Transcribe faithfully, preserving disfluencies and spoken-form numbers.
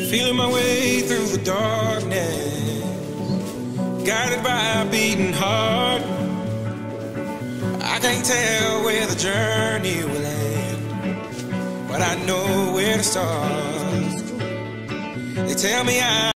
Feeling my way through the darkness, guided by a beating heart. I can't tell where the journey will end, but I know where to start. They tell me I